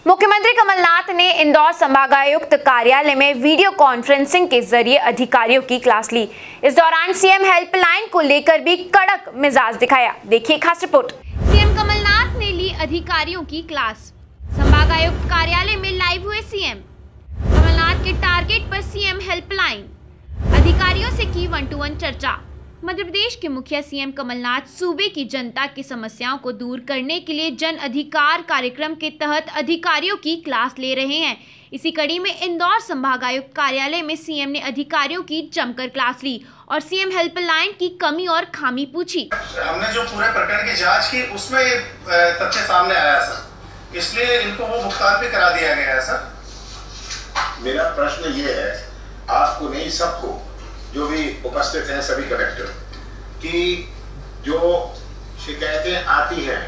मुख्यमंत्री कमलनाथ ने इंदौर संभागायुक्त कार्यालय में वीडियो कॉन्फ्रेंसिंग के जरिए अधिकारियों की क्लास ली। इस दौरान सीएम हेल्पलाइन को लेकर भी कड़क मिजाज दिखाया। देखिए खास रिपोर्ट। सीएम कमलनाथ ने ली अधिकारियों की क्लास। संभागायुक्त कार्यालय में लाइव हुए सीएम। कमलनाथ के टारगेट पर सीएम हेल्पलाइन, अधिकारियों से की 1-to-1 चर्चा। मध्य प्रदेश के मुखिया सीएम कमलनाथ सूबे की जनता की समस्याओं को दूर करने के लिए जन अधिकार कार्यक्रम के तहत अधिकारियों की क्लास ले रहे हैं। इसी कड़ी में इंदौर संभागायुक्त कार्यालय में सीएम ने अधिकारियों की जमकर क्लास ली और सीएम हेल्पलाइन की कमी और खामी पूछी। हमने जो पूरे प्रकरण की जांच की उसमें ये तथ्य सामने आया सर, इसलिए इनको वो भुगतान भी करा दिया गया है सर। मेरा प्रश्न ये है, आपको नहीं सबको, जो भी उपस्थित हैं सभी कलेक्टर, कि जो शिकायतें आती हैं,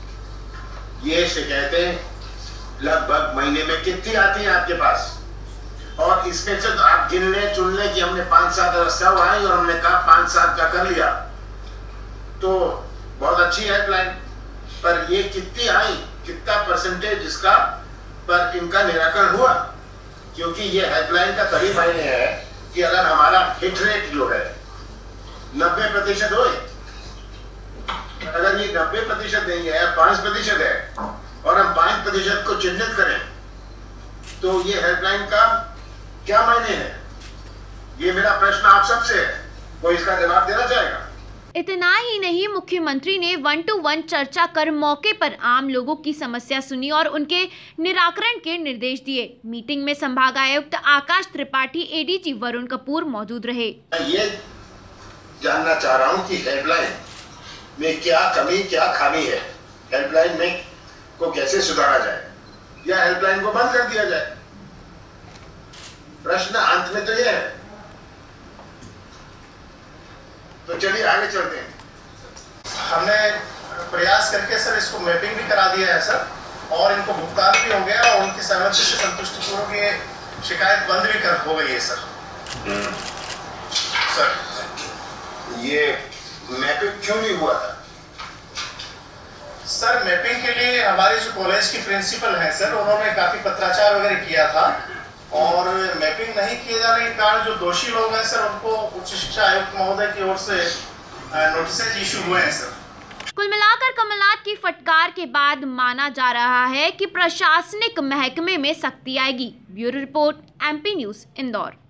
ये शिकायतें लगभग महीने में कितनी आती हैं आपके पास? और इसमें से आप गिनने चुनने की हमने 5-7 अवस्था आई और हमने कहा 5-7 का कर लिया तो बहुत अच्छी हेल्पलाइन, पर ये कितनी आई, कितना परसेंटेज इसका पर इनका निराकरण हुआ? क्योंकि ये हेल्पलाइन का तभी मायने है कि अगर हमारा हिट रेट जो है 90% हो, अगर ये 90% नहीं है, 5% है और हम 5% को चिन्हित करें तो ये हेल्पलाइन का क्या मायने है? ये मेरा प्रश्न आप सबसे है, कोई इसका जवाब देना चाहेगा? इतना ही नहीं, मुख्यमंत्री ने 1-to-1 चर्चा कर मौके पर आम लोगों की समस्या सुनी और उनके निराकरण के निर्देश दिए। मीटिंग में संभागायुक्त आकाश त्रिपाठी, एडीजी वरुण कपूर मौजूद रहे। ये जानना चाह रहा हूँ कि हेल्पलाइन में क्या कमी क्या खामी है, हेल्पलाइन में को कैसे सुधारा जाए या हेल्पलाइन को बंद कर दिया जाए। प्रश्न अंत में तो ये है। तो चलिए आगे चलते हैं। हमने प्रयास करके सर इसको मैपिंग भी करा दिया है सर, और इनको भुगतान भी हो गया और उनकी सहमति से संतुष्टिपूर्वक ये शिकायत बंद भी हो गई है सर। सर ये मैपिंग क्यों नहीं हुआ था? सर मैपिंग के लिए हमारे जो कॉलेज की प्रिंसिपल हैं सर, उन्होंने काफी पत्राचार वगैरह किया था और मैपिंग नहीं किए जाने के कारण जो दोषी लोग हैं सर, उनको उच्च शिक्षा आयुक्त महोदय की ओर से नोटिस इशू हुए हैं सर। कुल मिलाकर कमलनाथ की फटकार के बाद माना जा रहा है कि प्रशासनिक महकमे में सख्ती आएगी। Bureau report, MP news, Indore.